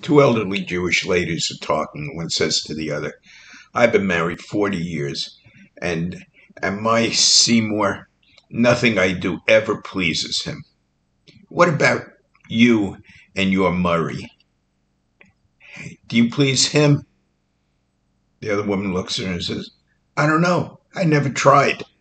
Two elderly Jewish ladies are talking. One says to the other, I've been married 40 years, and my Seymour, nothing I do ever pleases him. What about you and your Murray? Do you please him? The other woman looks at her and says, I don't know. I never tried.